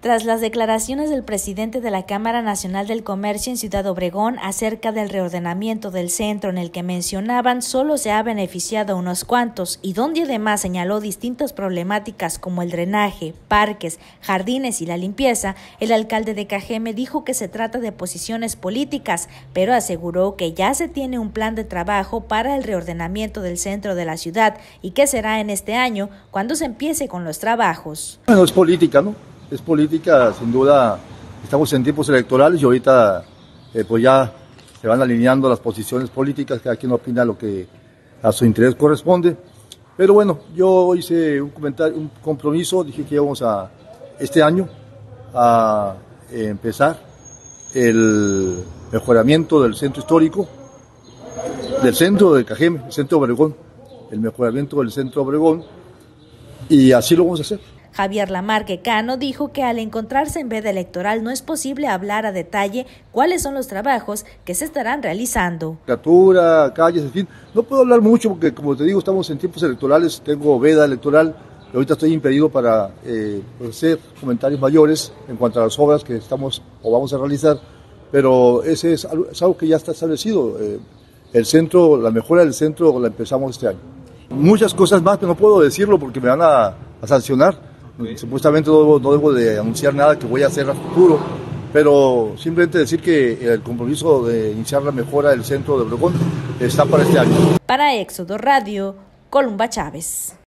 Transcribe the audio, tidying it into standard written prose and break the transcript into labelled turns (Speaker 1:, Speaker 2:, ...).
Speaker 1: Tras las declaraciones del presidente de la Cámara Nacional del Comercio en Ciudad Obregón acerca del reordenamiento del centro, en el que mencionaban solo se ha beneficiado a unos cuantos y donde además señaló distintas problemáticas como el drenaje, parques, jardines y la limpieza, el alcalde de Cajeme dijo que se trata de posiciones políticas, pero aseguró que ya se tiene un plan de trabajo para el reordenamiento del centro de la ciudad y que será en este año cuando se empiece con los trabajos.
Speaker 2: Bueno, es política, ¿no? Es política, sin duda. Estamos en tiempos electorales y ahorita pues ya se van alineando las posiciones políticas, cada quien opina lo que a su interés corresponde. Pero bueno, yo hice un compromiso, dije que íbamos a este año a empezar el mejoramiento del centro histórico, del centro de Cajeme, el centro de Obregón, el mejoramiento del centro de Obregón, y así lo vamos a hacer.
Speaker 1: Javier Lamarque Cano dijo que al encontrarse en veda electoral no es posible hablar a detalle cuáles son los trabajos que se estarán realizando.
Speaker 2: Captura, calles, en fin, no puedo hablar mucho porque, como te digo, estamos en tiempos electorales, tengo veda electoral, y ahorita estoy impedido para hacer comentarios mayores en cuanto a las obras que estamos o vamos a realizar, pero ese es algo que ya está establecido. El centro, la mejora del centro la empezamos este año. Muchas cosas más, pero no puedo decirlo porque me van a sancionar. Supuestamente no debo de anunciar nada que voy a hacer a futuro, pero simplemente decir que el compromiso de iniciar la mejora del centro de Obregón está para este año.
Speaker 1: Para Éxodo Radio, Columba Chávez.